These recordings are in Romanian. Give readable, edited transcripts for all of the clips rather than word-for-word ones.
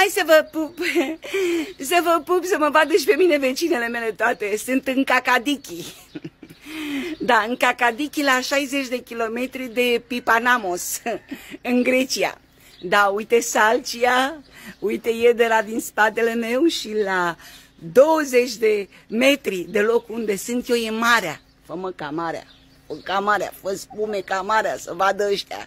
Hai să vă pup, să vă pup, să mă vadă și pe mine vecinele mele toate. Sunt în Cacadichi. Da, în Cacadichi, la 60 de kilometri de Pipanamos, în Grecia. Da, uite Salcia, uite Iedera din spatele meu și la 20 de metri de locul unde sunt eu e marea. Fă-mă ca marea, ca marea, fă spume ca marea, să vadă ăștia.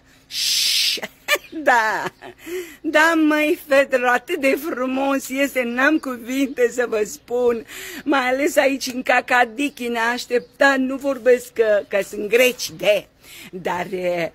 Da, da, măi, fetelor, atât de frumos este, n-am cuvinte să vă spun, mai ales aici în Cacadichi, ne așteptat, nu vorbesc că sunt greci, dar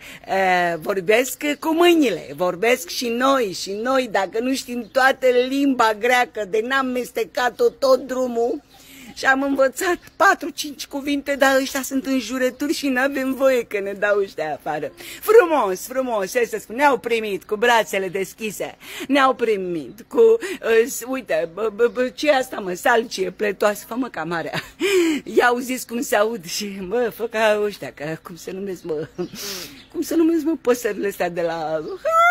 vorbesc cu mâinile, vorbesc și noi, dacă nu știm toată limba greacă, de n-am mestecat-o tot drumul, și am învățat 4-5 cuvinte, dar ăștia sunt înjurături și n-avem voie că ne dau ăștia afară. Frumos, frumos, ce să spun, ne-au primit cu brațele deschise, ne-au primit cu, uite, ce asta, mă, salcie pletoasă, fă-mă ca marea. I-au zis cum se aud și, bă, fă ca ăștia, că, cum se numesc, păsările astea de la...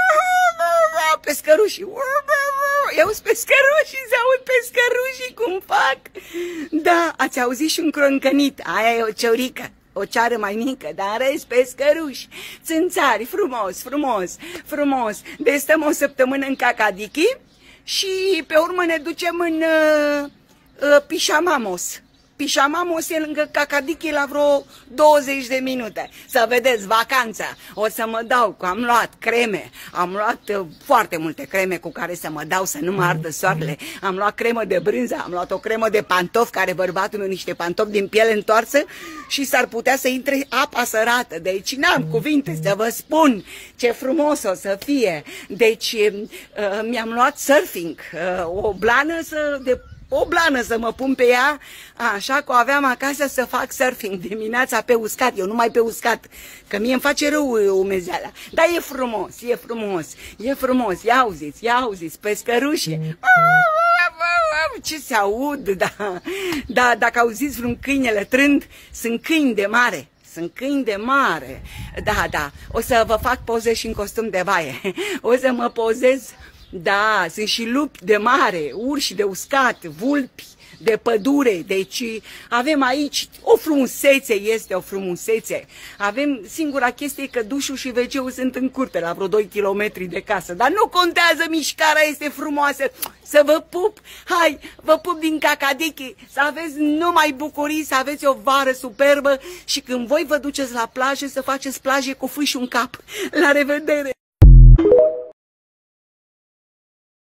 pescărușii. I-auzi pescărușii, se aud pescărușii cum fac. Da, ați auzit și un croncănit, aia e o ciorică, o ceară mai mică, dar în rest pescăruși, țânțari, frumos, frumos, frumos. Deci stăm o săptămână în Cacadichi și pe urmă ne ducem în Pichamamos. Pichamamos e lângă Cacadichi la vreo 20 de minute. Să vedeți, vacanța. O să mă dau, am luat creme, am luat foarte multe creme cu care să mă dau să nu mă ardă soarele. Am luat cremă de brânză, am luat o cremă de pantofi, care bărbatul meu niște pantofi din piele întoarsă și s-ar putea să intre apa sărată. Deci n-am cuvinte să vă spun ce frumos o să fie. Deci mi-am luat surfing, o blană să mă pun pe ea, așa că o aveam acasă să fac surfing dimineața pe uscat, eu numai pe uscat, că mie îmi face rău umezeala. Dar e frumos, e frumos, e frumos, ia auziți, pescărușe. Ce se aud, da, dacă auziți vreun câine lătrând, sunt câini de mare. Sunt câini de mare, da, o să vă fac poze și în costum de baie, o să mă pozez. Da, sunt și lupi de mare, urși de uscat, vulpi de pădure, deci avem aici o frumusețe, este o frumusețe. Avem, singura chestie că dușul și WC-ul sunt în curte, la vreo 2 kilometri de casă, dar nu contează, mișcarea este frumoasă. Să vă pup, hai, vă pup din Cacadichi, să aveți numai bucurii, să aveți o vară superbă și când voi vă duceți la plajă, să faceți plaje cu fâșul în cap. La revedere!